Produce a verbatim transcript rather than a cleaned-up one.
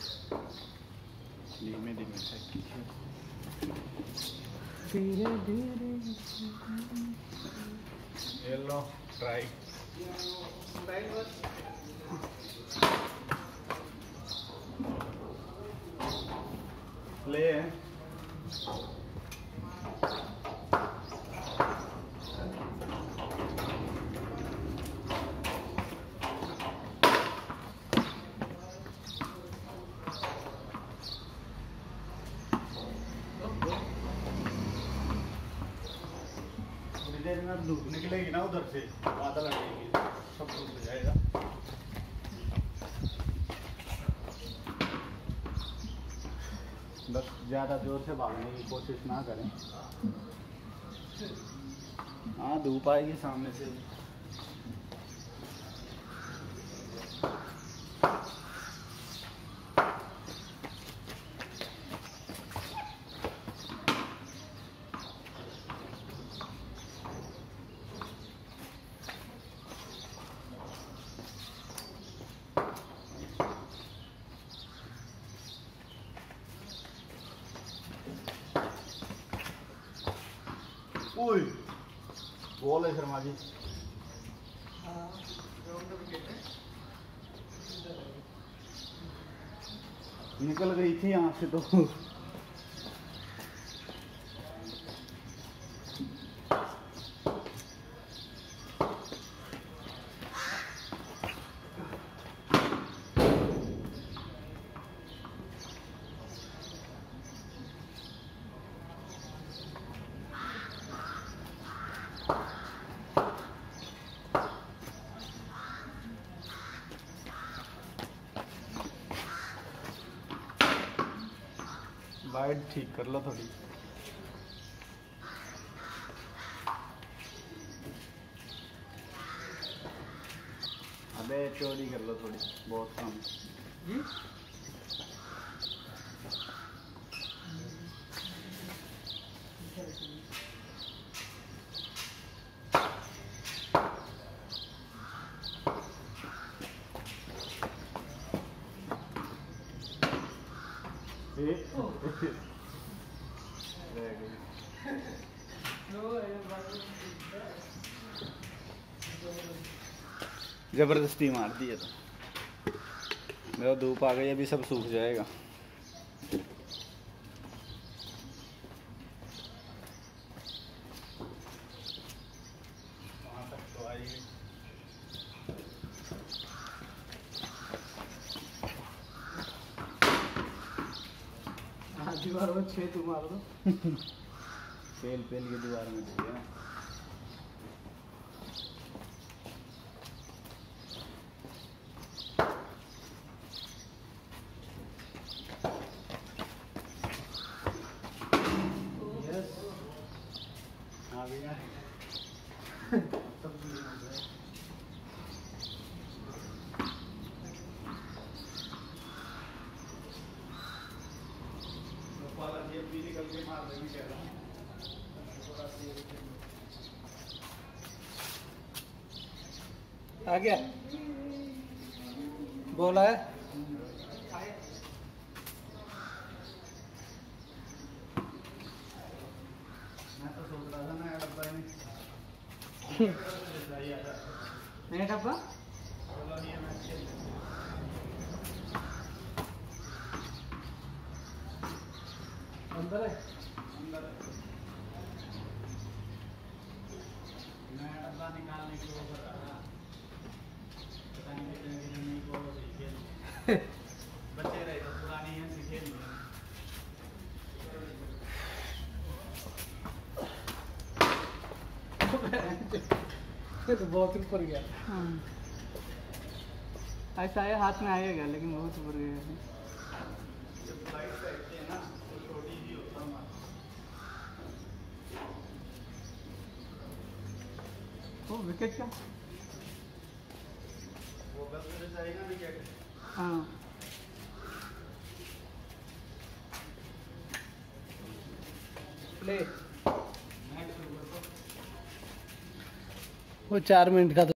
धीमे धीमे से धीरे धीरे ये लो ट्राई ले देर में धूप निकलेगी ना उधर से बादल लगेगी सब कुछ हो जाएगा। बस ज़्यादा जोर से भागने की कोशिश ना करें। हाँ धूप आएगी सामने से। ओए बॉल है शर्मा जी। निकल गई थी यहाँ से तो। वाइड ठीक कर लो थोड़ी। अबे चोरी कर लो थोड़ी, बहुत कम। हम्म? जबरदस्ती मार दी है तो मेरा धूप आ गई, अभी सब सूख जाएगा। वहाँ तक तो आएगी। दीवार में छेद मार दो। पेल पेल के दीवार में दे दिया। यस आ गया। निकल के मार देंगे क्या आ गया बोला है। मैं तो सोच रहा था नया डब्बा नया डब्बा अंदर है। अंदर नया डब्बा निकालने की वो कर रहा था। पता नहीं कितने कितने को सीखे बच्चे रहे तो पुरानी है सीखे नहीं। तो बहुत ऊपर गया। ऐसा है हाथ में आएगा लेकिन बहुत ऊपर गया। ओ विकेट क्या? वो बस मेरे जाएगा विकेट। हाँ प्ले वो चार मिनट का।